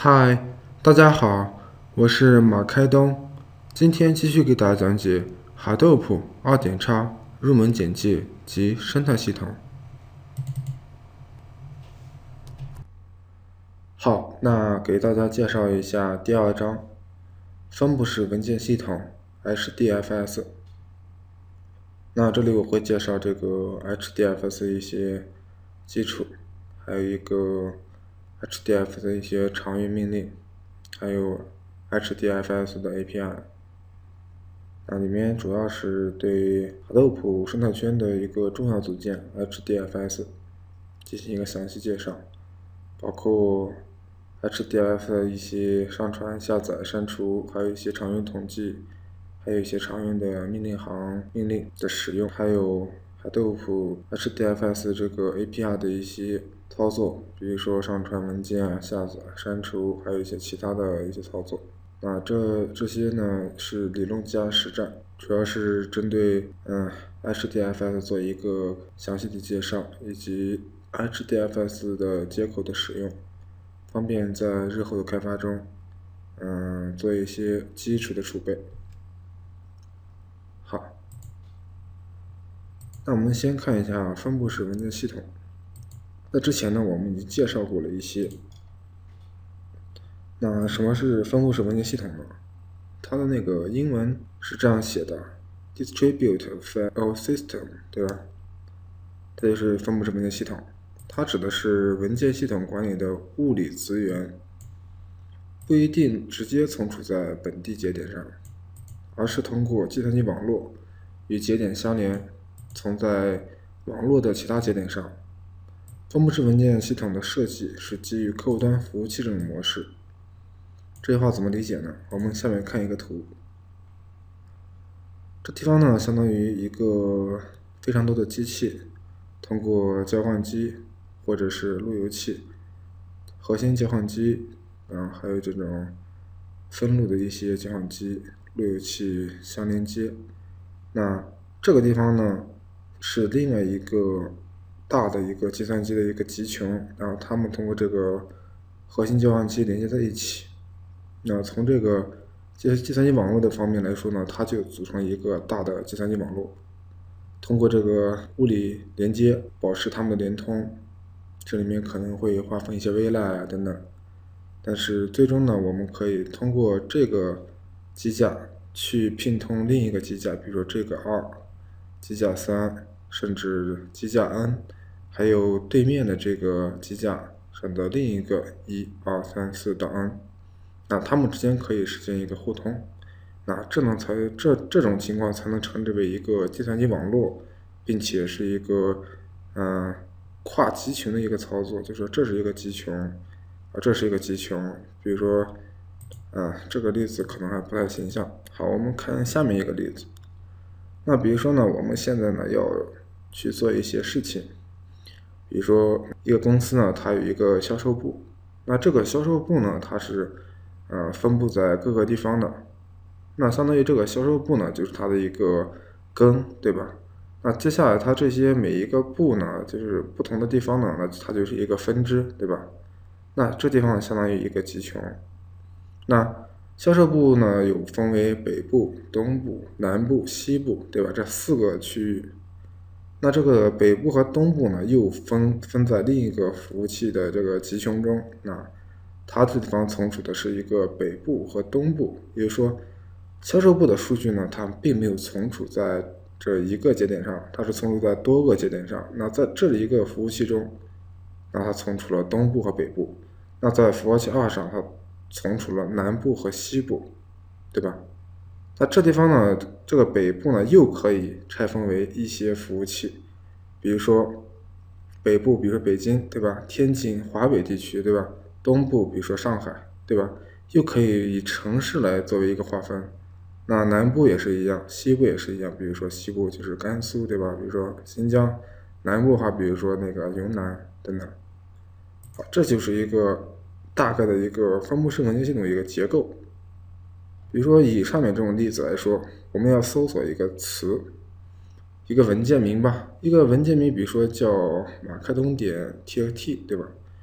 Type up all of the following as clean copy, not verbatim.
嗨，大家好，我是马开东，今天继续给大家讲解 Hadoop 2.x入门简介及生态系统。好，那给大家介绍一下第二章，分布式文件系统 HDFS。那这里我会介绍这个 HDFS 的一些基础，还有一个 HDFS 的一些常用命令，还有 HDFS 的 API。那里面主要是对 Hadoop 生态圈的一个重要组件 HDFS 进行一个详细介绍，包括 HDFS 的一些上传、下载、删除，还有一些常用统计，还有一些常用的命令行命令的使用，还有 Hadoop HDFS 这个 API 的一些操作，比如说上传文件啊、下载、删除，还有一些其他的一些操作。那这些呢是理论加实战，主要是针对HDFS 做一个详细的介绍，以及 HDFS 的接口的使用，方便在日后的开发中做一些基础的储备。好，那我们先看一下分布式文件系统。在之前呢，我们已经介绍过了一些。那什么是分布式文件系统呢？它的那个英文是这样写的 ：Distributed File System， 对吧？这就是分布式文件系统。它指的是文件系统管理的物理资源不一定直接存储在本地节点上，而是通过计算机网络与节点相连，存在网络的其他节点上。分布式文件系统的设计是基于客户端服务器这种模式。这句话怎么理解呢？我们下面看一个图。这地方呢，相当于一个非常多的机器，通过交换机或者是路由器、核心交换机，还有这种分路的一些交换机、路由器相连接。那这个地方呢，是另外一个大的一个计算机的一个集群，然后它们通过这个核心交换机连接在一起。那从这个计算机网络的方面来说呢，它就组成一个大的计算机网络，通过这个物理连接保持它们的连通，这里面可能会划分一些 VLAN 啊等等，但是最终呢，我们可以通过这个机架去拼通另一个机架，比如说这个2、机架3，甚至机架 N， 还有对面的这个机架上的另一个1、2、3、4到 N。那它们之间可以实现一个互通，那这种情况才能称之为一个计算机网络，并且是一个跨集群的一个操作，就是说这是一个集群，这是一个集群。比如说这个例子可能还不太形象。好，我们看下面一个例子。那比如说呢，我们现在呢要去做一些事情，比如说一个公司呢，它有一个销售部，那这个销售部呢，它是分布在各个地方的，那相当于这个销售部呢，就是它的一个根，对吧？那接下来它这些每一个部呢，就是不同的地方呢，那它就是一个分支，对吧？那这地方相当于一个集群。那销售部呢，有分为北部、东部、南部、西部，对吧？这4个区域。那这个北部和东部呢，又分在另一个服务器的这个集群中。那它这地方存储的是一个北部和东部，也就是说，销售部的数据呢，它并没有存储在这一个节点上，它是存储在多个节点上。那在这一个服务器中，那它存储了东部和北部；那在服务器2上，它存储了南部和西部，对吧？那这地方呢，这个北部呢，又可以拆分为一些服务器，比如说北部，比如说北京，对吧？天津、华北地区，对吧？东部，比如说上海，对吧？又可以以城市来作为一个划分。那南部也是一样，西部也是一样，比如说西部就是甘肃，对吧？比如说新疆，南部的话，比如说那个云南等等。好，这就是一个大概的一个分布式文件系统的一个结构。比如说以上面这种例子来说，我们要搜索一个词，一个文件名吧，一个文件名，比如说叫马开东点 txt， 对吧？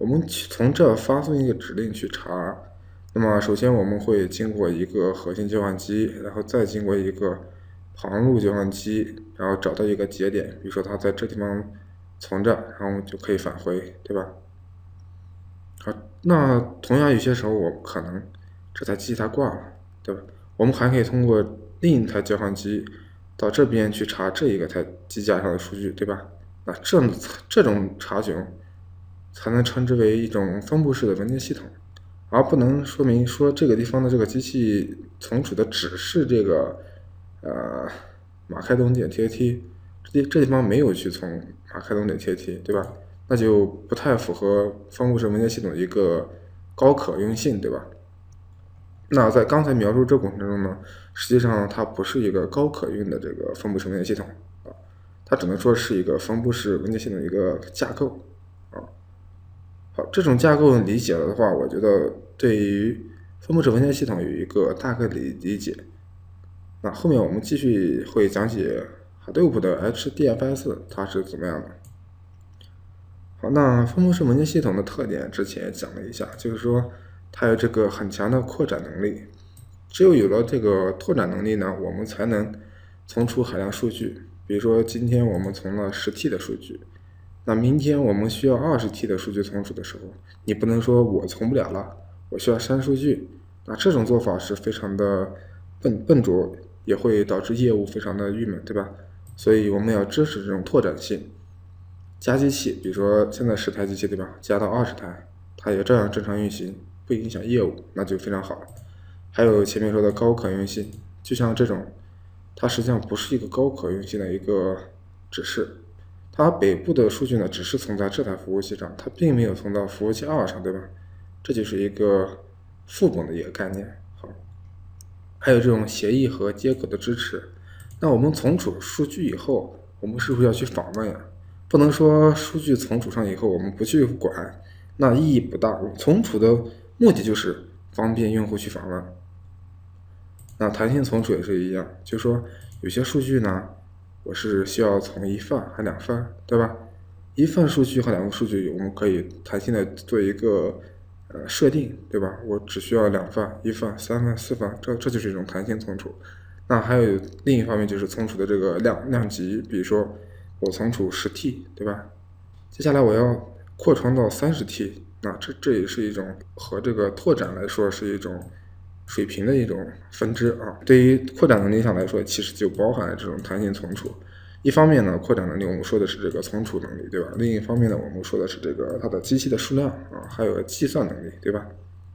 我们从这发送一个指令去查。那么首先我们会经过一个核心交换机，然后再经过一个旁路交换机，然后找到一个节点，比如说它在这地方存着，然后就可以返回，对吧？好，那同样有些时候我可能这台机器它挂了，对吧？我们还可以通过另一台交换机到这边去查这一个台机架上的数据，对吧？那这种查询才能称之为一种分布式的文件系统，而不能说明说这个地方的这个机器存储的只是这个马开东点 TAT， 这地方没有去从马开东点 TAT， 对吧？那就不太符合分布式文件系统的一个高可用性，对吧？那在刚才描述这过程中呢，实际上它不是一个高可用的这个分布式文件系统啊，它只能说是一个分布式文件系统的一个架构啊。好，这种架构理解了的话，我觉得对于分布式文件系统有一个大概的理解。那后面我们继续会讲解 Hadoop 的 HDFS 它是怎么样的。好，那分布式文件系统的特点之前也讲了一下，就是说它有这个很强的扩展能力。只有了这个拓展能力呢，我们才能存储海量数据。比如说今天我们存了10T 的数据，那明天我们需要20T 的数据存储的时候，你不能说我存不了了，我需要删数据。那这种做法是非常的笨拙，也会导致业务非常的郁闷，对吧？所以我们要支持这种拓展性。加机器，比如说现在10台机器，对吧？加到20台，它也照样正常运行，不影响业务，那就非常好了。还有前面说的高可用性，就像这种，它实际上不是一个高可用性的一个指示，它北部的数据呢只是存在这台服务器上，它并没有存到服务器2上，对吧？这就是一个副本的一个概念。好，还有这种协议和接口的支持。那我们存储数据以后，我们是不是要去访问呀？不能说数据存储上以后我们不去管，那意义不大。存储的目的就是方便用户去访问。那弹性存储也是一样，就是说有些数据呢，我是需要从1份还2份，对吧？1份数据和2个数据，我们可以弹性的做一个设定，对吧？我只需要2份、1份、3份、4份，这就是一种弹性存储。那还有另一方面就是存储的这个量级，比如说我存储10T， 对吧？接下来我要扩充到30T， 那这也是一种和这个拓展来说是一种水平的一种分支啊。对于扩展能力上来说，其实就包含了这种弹性存储。一方面呢，扩展能力我们说的是这个存储能力，对吧？另一方面呢，我们说的是这个它的机器的数量啊，还有计算能力，对吧？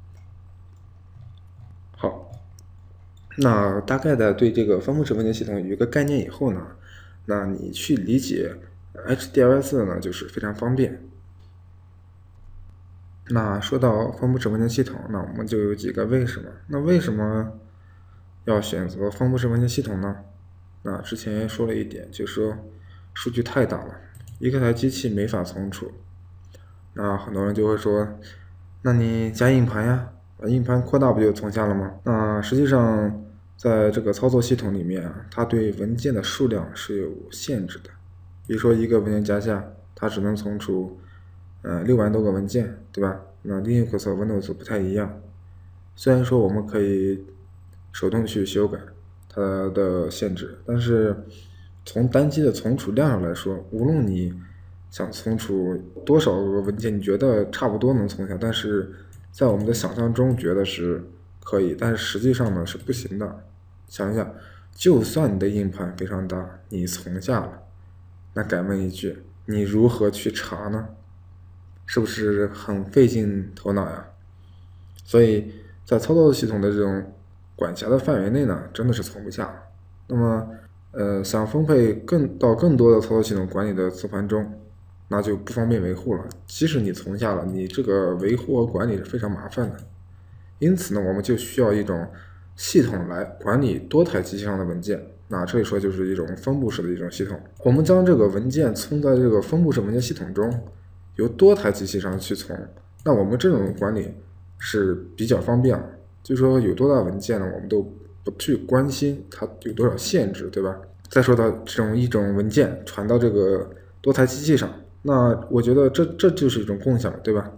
好，那大概的对这个分布式文件系统有一个概念以后呢，那你去理解 HDFS 呢，就是非常方便。那说到分布式文件系统，那我们就有几个为什么。那为什么要选择分布式文件系统呢？那之前说了一点，就是说数据太大了，一个台机器没法存储。那很多人就会说，那你加硬盘呀，把硬盘扩大不就存下了吗？那实际上在这个操作系统里面啊，它对文件的数量是有限制的。比如说一个文件夹下，它只能存储6万多个文件，对吧？那 Linux 和 Windows 不太一样。虽然说我们可以手动去修改它的限制，但是从单机的存储量上来说，无论你想存储多少个文件，你觉得差不多能存下，但是在我们的想象中觉得是可以，但是实际上呢是不行的。想一想，就算你的硬盘非常大，你存下了，那敢问一句，你如何去查呢？是不是很费尽头脑呀？所以在操作系统的这种管辖的范围内呢，真的是存不下。那么想分配更多的操作系统管理的磁盘中，那就不方便维护了。即使你存下了，你这个维护和管理是非常麻烦的。因此呢，我们就需要一种系统来管理多台机器上的文件。那这里说就是一种分布式的一种系统。我们将这个文件存在这个分布式文件系统中，由多台机器上去存。那我们这种管理是比较方便的，就是说有多大文件呢，我们都不去关心它有多少限制，对吧？再说到一种文件传到这个多台机器上，那我觉得这就是一种共享，对吧？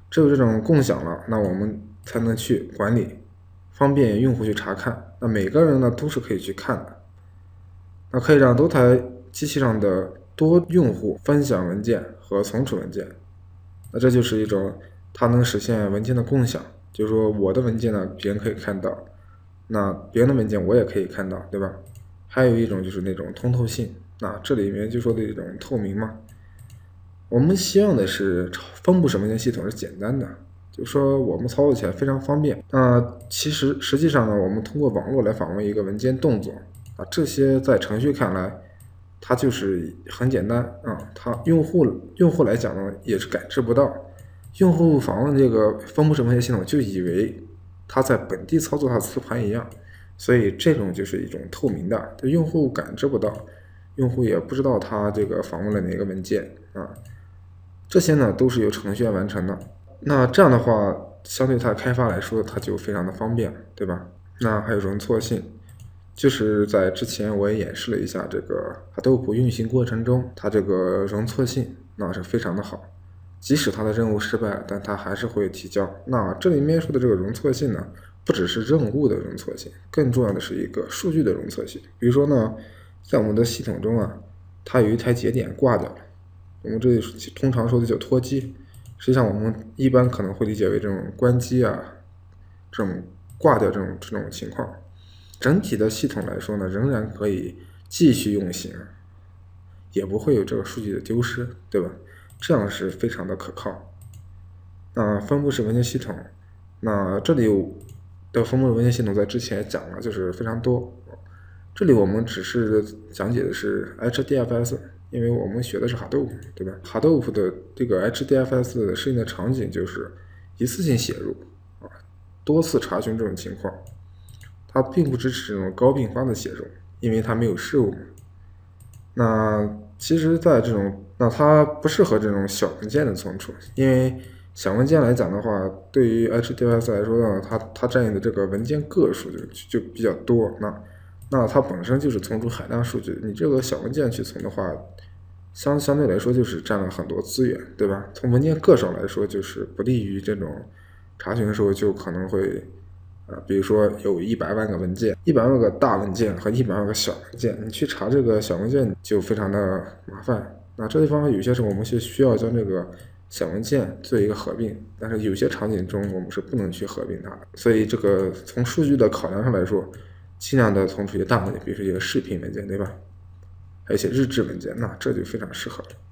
只有这种共享了，那我们才能去管理，方便用户去查看。那每个人呢都是可以去看的，那可以让多台机器上的多用户分享文件和存储文件。那这就是一种它能实现文件的共享，就是说我的文件呢别人可以看到，那别人的文件我也可以看到，对吧？还有一种就是那种通透性，那这里面就说的一种透明嘛。我们希望的是分布式文件系统是简单的，就是说我们操作起来非常方便。那实际上呢，我们通过网络来访问一个文件动作啊，这些在程序看来它就是很简单啊，它用户来讲呢也是感知不到。用户访问这个分布式文件系统就以为他在本地操作它的磁盘一样，所以这种就是一种透明的，用户感知不到，用户也不知道他这个访问了哪个文件啊。这些呢都是由程序员完成的。那这样的话，相对它开发来说，它就非常的方便，对吧？那还有容错性，就是在之前我也演示了一下这个 Hadoop 运行过程中，它这个容错性那是非常的好。即使它的任务失败，但它还是会提交。那这里面说的这个容错性呢，不只是任务的容错性，更重要的是一个数据的容错性。比如说呢，在我们的系统中啊，它有一台节点挂掉了，我们这里通常说的叫脱机，实际上我们一般可能会理解为这种关机啊，这种挂掉这种情况。整体的系统来说呢，仍然可以继续运行，也不会有这个数据的丢失，对吧？这样是非常的可靠。那分布式文件系统，那这里的分布式文件系统在之前讲了，就是非常多。这里我们只是讲解的是 HDFS， 因为我们学的是 Hadoop， 对吧？ Hadoop 的这个 HDFS 的适应的场景就是一次性写入啊，多次查询这种情况。它并不支持这种高并发的写入，因为它没有事务嘛。那其实在这种，那它不适合这种小文件的存储，因为小文件来讲的话，对于 HDFS 来说呢，它占用的这个文件个数就比较多，那它本身就是存储海量数据，你这个小文件去存的话，相对来说就是占了很多资源，对吧？从文件个上来说，就是不利于这种查询的时候就可能会比如说有100万个文件，100万个大文件和100万个小文件，你去查这个小文件就非常的麻烦。那这地方有些时候我们是需要将这个小文件做一个合并，但是有些场景中我们是不能去合并它的。所以这个从数据的考量上来说，尽量的存储一些大文件，比如说一个视频文件，对吧？还有一些日志文件，那这就非常适合了。